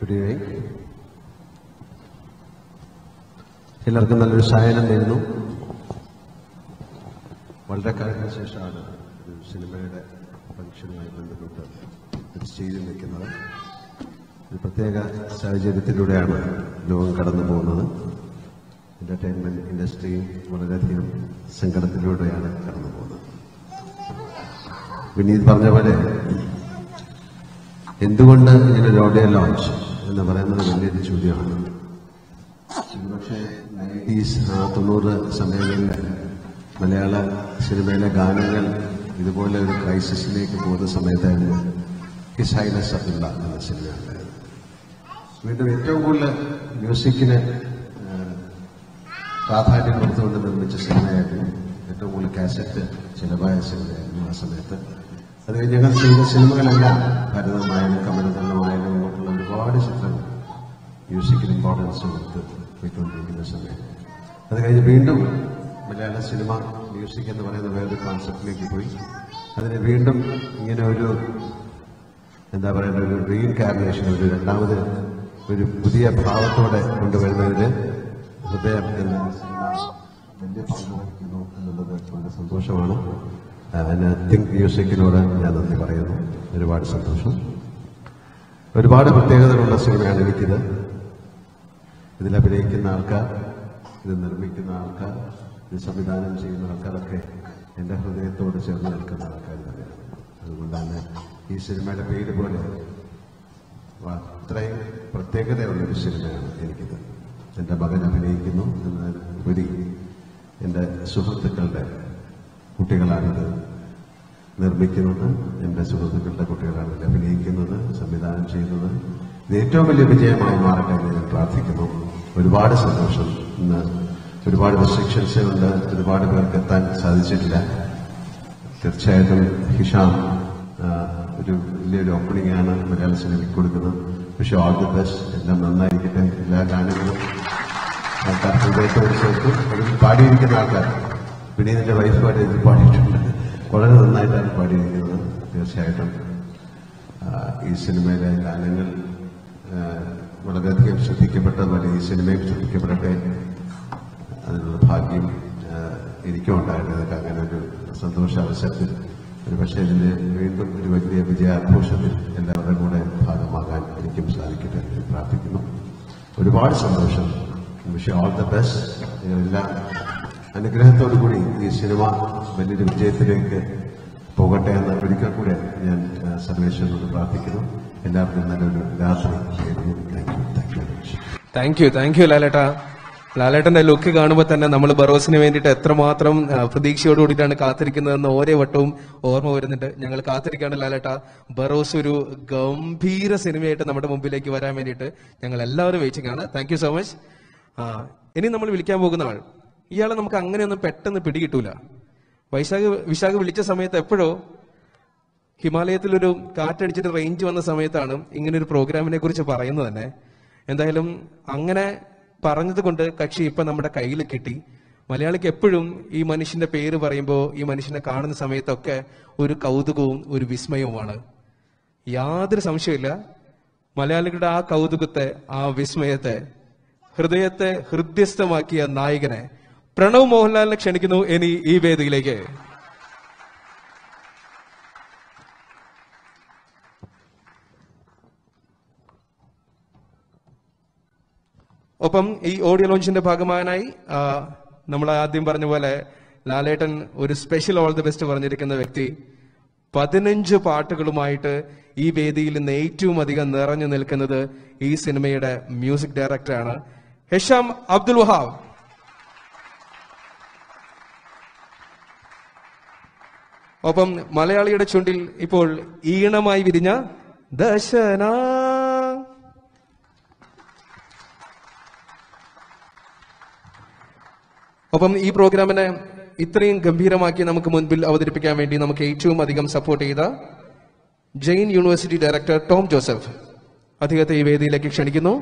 Good evening. എല്ലാവർക്കും നല്ലൊരു സായനം നേരുന്നു. വളരെ കാലത്തിന് ശേഷമാണ് ഒരു സിനിമയുടെ ഫംഗ്ഷനുമായി ബന്ധപ്പെട്ട് സ്റ്റേജിൽ നിൽക്കുന്നത്. ഒരു പ്രത്യേക സാഹചര്യത്തിലൂടെയാണ് ലോകം കടന്നു പോകുന്നത്. എന്റർടൈൻമെന്റ് ഇൻഡസ്ട്രിയും വളരെയധികം സങ്കടത്തിലൂടെയാണ് കടന്നു പോകുന്നത്. വിനീത് പറഞ്ഞ പോലെ എന്തുകൊണ്ട് ഇങ്ങനെ ഓഡിയോ ലോഞ്ച് എന്ന് പറയുന്നത് വലിയൊരു ചോദ്യമാണ്. പക്ഷേ 90s സമയങ്ങളിൽ മലയാള സിനിമയിലെ ഗാനങ്ങൾ ഇതുപോലെ ഒരു ക്രൈസിസിലേക്ക് പോകുന്ന സമയത്തായിരുന്നു ഹിസ് ഹൈനസ് അബ്ദുള്ള എന്ന സിനിമ ഉണ്ടായത്. വീണ്ടും ഏറ്റവും കൂടുതൽ മ്യൂസിക്കിന് പ്രാധാന്യം കൊടുത്തുകൊണ്ട് നിർമ്മിച്ച സിനിമയായിരുന്നു. ഏറ്റവും കൂടുതൽ കാസറ്റ് ചിലവായ സിനിമയായിരുന്നു ആ സമയത്ത്. അത് ഞങ്ങൾ ചെയ്ത സിനിമകളെല്ലാം ഭരതമായാലും കമലതള്ളമായാലും അങ്ങോട്ടുള്ള ഒരുപാട് ചിത്രങ്ങൾ മ്യൂസിക്കിന് ഇമ്പോർട്ടൻസ് കൊടുത്ത് പോയിക്കൊണ്ടിരിക്കുന്ന സമയം. അത് കഴിഞ്ഞ് വീണ്ടും മലയാള സിനിമ മ്യൂസിക് എന്ന് പറയുന്ന വേറൊരു കോൺസെപ്റ്റിലേക്ക് പോയി. അതിന് വീണ്ടും ഇങ്ങനെ ഒരു എന്താ പറയുക, ഒരു റീഇൻകാർണേഷൻ, ഒരു രണ്ടാമത് ഒരു പുതിയ ഭാവത്തോടെ കൊണ്ടുവരുന്നതിന് ഹൃദയം എന്ന സിനിമ വലിയ പങ്ക് വഹിക്കുന്നു എന്നുള്ളത് വളരെ സന്തോഷമാണ്. തിങ്ക് മ്യൂസിക്കിനോട് ഞാൻ നന്ദി പറയുന്നു. ഒരുപാട് സന്തോഷം. ഒരുപാട് പ്രത്യേകതകളുള്ള സിനിമയാണ് എനിക്കിത്. ഇതിൽ അഭിനയിക്കുന്ന ആൾക്കാർ, ഇത് നിർമ്മിക്കുന്ന ആൾക്കാർ, ഇത് സംവിധാനം ചെയ്യുന്ന ആൾക്കാരൊക്കെ എൻ്റെ ഹൃദയത്തോട് ചേർന്ന് നിൽക്കുന്ന ആൾക്കാർ തന്നെയാണ്. അതുകൊണ്ടാണ് ഈ സിനിമയുടെ പേര് പോലെ അത്രയും പ്രത്യേകതയുള്ളൊരു സിനിമയാണ് എനിക്കിത്. എൻ്റെ മകൻ അഭിനയിക്കുന്നു എന്നതിലുപരി എൻ്റെ സുഹൃത്തുക്കളുടെ കുട്ടികളാണിത് നിർമ്മിക്കുന്നത്. എൻ്റെ സുഹൃത്തുക്കളുടെ കുട്ടികളാണ് ഇത് അഭിനയിക്കുന്നത്, സംവിധാനം ചെയ്യുന്നത്. ഇത് ഏറ്റവും വലിയ വിജയമായി മാറട്ടെ എന്ന് ഞാൻ പ്രാർത്ഥിക്കുന്നു. ഒരുപാട് സന്തോഷം. ഇന്ന് ഒരുപാട് റെസ്ട്രിക്ഷൻസ് ഉണ്ട്, ഒരുപാട് പേർക്ക് എത്താൻ സാധിച്ചിട്ടില്ല. തീർച്ചയായിട്ടും ഹിഷാം ഒരു വലിയൊരു ഓപ്പണിംഗ് ആണ് മലയാള സിനിമയ്ക്ക് കൊടുക്കുന്നത്. പക്ഷേ ഓൾ ദി ബെസ്റ്റ്, എല്ലാം നന്നായിരിക്കട്ടെ. എല്ലാ ഗാനങ്ങളും ആൾക്കാർ ഹൃദയത്തോട് ചേർത്ത് അതിൽ പാടിയിരിക്കുന്ന ആൾക്കാർ വിനീതിന്റെ വൈഫായിട്ട് ഇതിൽ പാടിയിട്ടുണ്ട്. വളരെ നന്നായിട്ടാണ് പാടിയിരിക്കുന്നത്. തീർച്ചയായിട്ടും ഈ സിനിമയിലെ ഗാനങ്ങൾ വളരെയധികം ശ്രദ്ധിക്കപ്പെട്ടതുപോലെ ഈ സിനിമയും ശ്രദ്ധിക്കപ്പെടട്ടെ. അതിനുള്ള ഭാഗ്യം എനിക്കും ഉണ്ടായിരുന്നത്. അങ്ങനെ ഒരു സന്തോഷാവസരത്തിൽ ഒരു പക്ഷേ ഇതിന് വീണ്ടും ഒരു വലിയ വിജയാഘോഷത്തിൽ എല്ലാവരുടെ കൂടെ ഭാഗമാകാൻ എനിക്കും സാധിക്കട്ടെ എന്ന് പ്രാർത്ഥിക്കുന്നു. ഒരുപാട് സന്തോഷം. Wish all the best. എല്ലാ അനുഗ്രഹത്തോടു കൂടി ഈ സിനിമ വലിയൊരു വിജയത്തിലേക്ക് പോകട്ടെ എന്ന് ഒരിക്കൽ കൂടെ ഞാൻ സർവേശ്വരനോട് പ്രാർത്ഥിക്കുന്നു. എല്ലാവർക്കും നല്ലൊരു രാത്രി. താങ്ക് യു ലാലേട്ട. ലാലേട്ടന്റെ ലുക്ക് കാണുമ്പോൾ തന്നെ നമ്മൾ ബറോസിന് വേണ്ടിയിട്ട് എത്രമാത്രം പ്രതീക്ഷയോടുകൂടിയിട്ടാണ് കാത്തിരിക്കുന്നതെന്ന് ഓരോ വട്ടവും ഓർമ്മ വരുന്നുണ്ട്. ഞങ്ങൾ കാത്തിരിക്കാണ് ലാലേട്ട. ബറോസ് ഒരു ഗംഭീര സിനിമയായിട്ട് നമ്മുടെ മുമ്പിലേക്ക് വരാൻ വേണ്ടിയിട്ട് ഞങ്ങൾ എല്ലാവരും വെയിറ്റിംഗ് ആണ്. Thank you so much. ഇനി നമ്മൾ വിളിക്കാൻ പോകുന്ന ആൾ, ഇയാളെ നമുക്ക് അങ്ങനെയൊന്നും പെട്ടെന്ന് പിടികിട്ടൂല. വിശാഖ് വിളിച്ച സമയത്ത് എപ്പോഴോ ഹിമാലയത്തിലൊരു കാറ്റടിച്ചിട്ട് റേഞ്ച് വന്ന സമയത്താണ് ഇങ്ങനെ ഒരു പ്രോഗ്രാമിനെ കുറിച്ച് പറയുന്നത് തന്നെ. എന്തായാലും അങ്ങനെ പറഞ്ഞത് കൊണ്ട് കക്ഷി ഇപ്പൊ നമ്മുടെ കയ്യിൽ കിട്ടി. മലയാളിക്ക് എപ്പോഴും ഈ മനുഷ്യന്റെ പേര് പറയുമ്പോൾ, ഈ മനുഷ്യനെ കാണുന്ന സമയത്തൊക്കെ ഒരു കൗതുകവും ഒരു വിസ്മയവുമാണ്. യാതൊരു സംശയമില്ല, മലയാളികളുടെ ആ കൗതുകത്തെ, ആ വിസ്മയത്തെ, ഹൃദയത്തെ ഹൃദ്യസ്ഥമാക്കിയ നായകനെ പ്രണവ് മോഹൻലാലിനെ ക്ഷണിക്കുന്നു ഇനി ഈ വേദിയിലേക്ക്. ഒപ്പം ഈ ഓഡിയോ ലോഞ്ചിന്റെ ഭാഗമാനായി നമ്മൾ ആദ്യം പറഞ്ഞ പോലെ ലാലേട്ടൻ ഒരു സ്പെഷ്യൽ ഓൾ ദി ബെസ്റ്റ് പറഞ്ഞിരിക്കുന്ന വ്യക്തി 15 പാട്ടുകളുമായിട്ട് ഈ വേദിയിൽ നിന്ന് ഏറ്റവും അധികം നിറഞ്ഞു നിൽക്കുന്നത് ഈ സിനിമയുടെ മ്യൂസിക് ഡയറക്ടറാണ് ഹിഷാം അബ്ദുൽ വഹാബ്. ഒപ്പം മലയാളിയുടെ ചുണ്ടിൽ ഇപ്പോൾ ഈണമായി വിരിഞ്ഞ ദശന. ഒപ്പം ഈ പ്രോഗ്രാമിനെ ഇത്രയും ഗംഭീരമാക്കി നമുക്ക് മുൻപിൽ അവതരിപ്പിക്കാൻ വേണ്ടി നമുക്ക് ഏറ്റവും അധികം സപ്പോർട്ട് ചെയ്ത Jain university director Tom Joseph, അദ്ദേഹത്തെ ഈ വേദിയിലേക്ക് ക്ഷണിക്കുന്നു.